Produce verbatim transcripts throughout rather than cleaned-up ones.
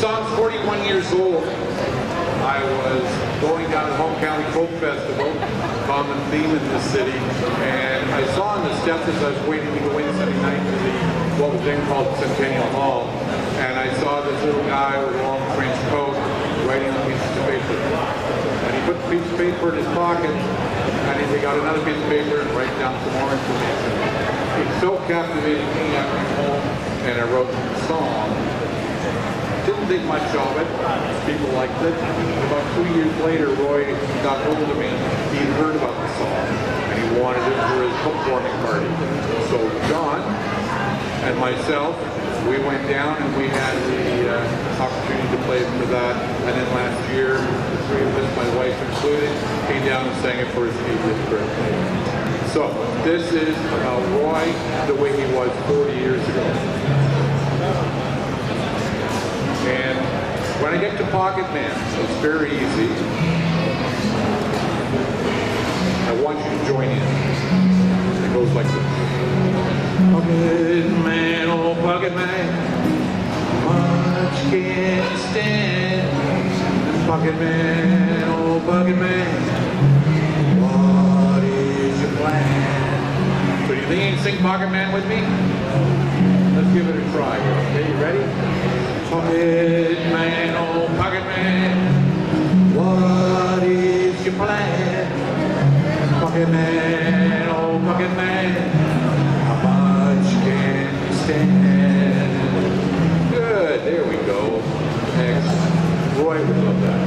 song's forty-one years old. I was going down to Home County Folk Festival, common theme in this city, and I saw on the steps as I was waiting to go in Sunday night to the, what was then called Centennial Hall, and I saw this little guy with a long trench coat writing on pieces of paper. And he put the piece of paper in his pocket, and he got another piece of paper and write down some more information. It so captivated me. I went home and I wrote the song. Didn't think much of it. People liked it. About two years later, Roy got hold of me. He'd heard about the song, and he wanted it for his bookwarming party. So John and myself, we went down and we had the uh, opportunity to play for that. And then last year, the three of us, my wife included, came down and sang it for his eightieth birthday. So this is about Roy the way he was forty years ago. And when I get to Pocket Man, it's very easy. I want you to join in. It goes like this. Pocket man, oh pocket man, much can you stand? Pocket man, oh pocket man, what is your plan? So do you think you can sing Pocket Man with me? Let's give it a try. Okay, you ready? Pocket man, oh pocket man, what is your plan? Pocket man, oh pocket man, how much can you stand? Good, there we go. Next. Roy would love that.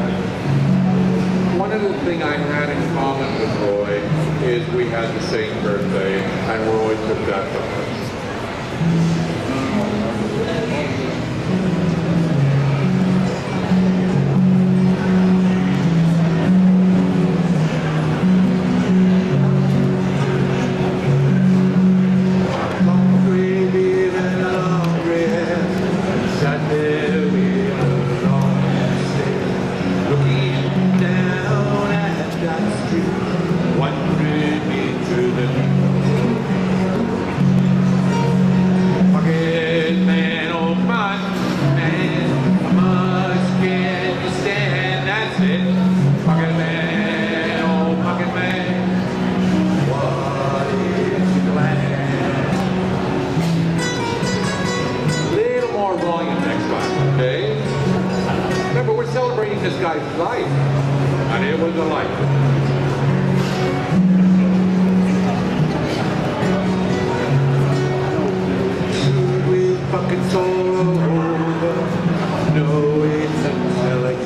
One other thing I had in common with Roy is we had the same birthday, and Roy took that from us. This guy's life, and it was a life. With buckets all over, no, it's a like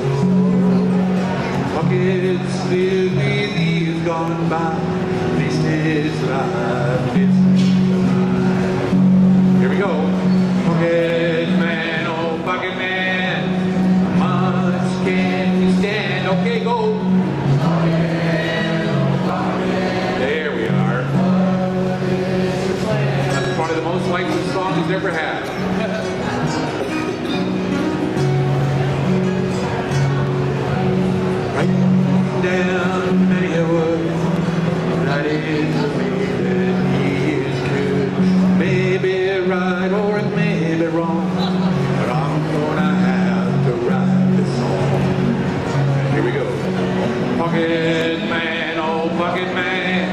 buckets filled with years gone by. This is life, it's life. Here we go. Bucket man, oh bucket man. Can you stand? Okay, go. There we are. That's probably the most likely song he's ever had. Write down many a word that is the way that he is good. Maybe right or it may be wrong, but I'm gonna have to write this song. Here we go. Pocket man, oh pocket man,